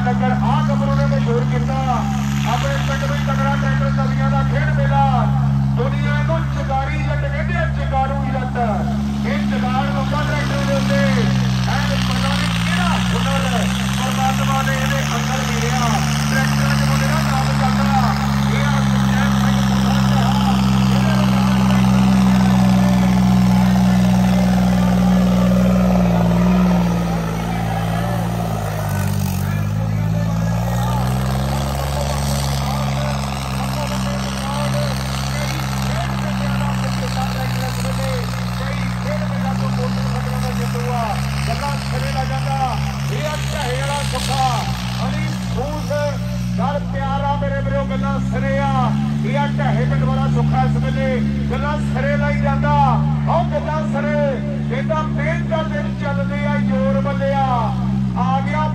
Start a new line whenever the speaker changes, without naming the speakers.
नगर आ गबरू ने मशहूर किया अपने पिंड में तगड़ा ट्रैक्टर सदियां का खेड मेला दुनिया को चिगारी जट कहते चिगारू जट ये चिगाड़ लुका ट्रैक्टर के उत्ते पता नहीं किहड़ा हुनर परमात्मा ने इहदे अंदर मिलिया ट्रैक्टर च मुंडे दा नाम चलदा आ गया